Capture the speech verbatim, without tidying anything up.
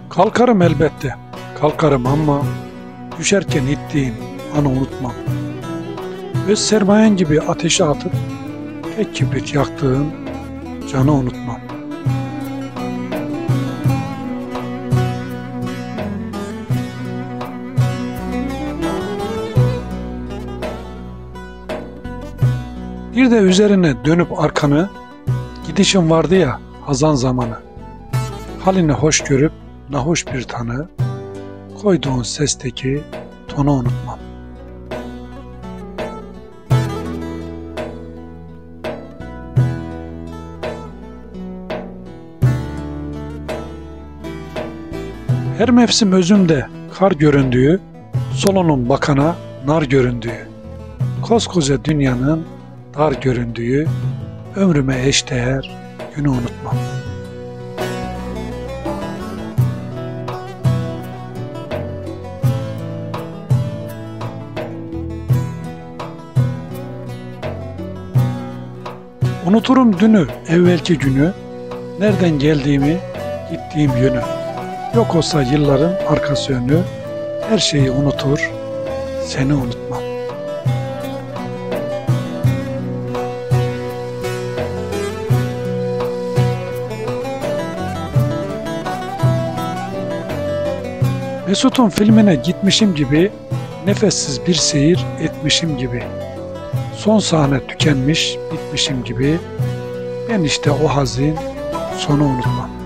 Kalkarım elbette, kalkarım ama düşerken ittiğin anı unutmam. Öz sermayen gibi ateşe atıp tek kibrit yaktığın canı unutmam. Bir de üzerine dönüp arkanı, gidişin vardı ya hazan zamanı. Halini hoş görüp nahoş bir tanı, koyduğun sesteki tonu unutmam. Her mevsim özümde kar göründüğü, solunun bakana nar göründüğü, koskoca dünyanın dar göründüğü, ömrüme eşdeğer günü unutmam. Unuturum dünü, evvelki günü, nereden geldiğimi, gittiğim yönü. Yok olsa yılların arkası önü, her şeyi unutur, seni unutmam. Mesut'un filmine gitmişim gibi, nefessiz bir seyir etmişim gibi. Son sahne tükenmiş, bitmişim gibi, ben işte o hazin sonu unutmam.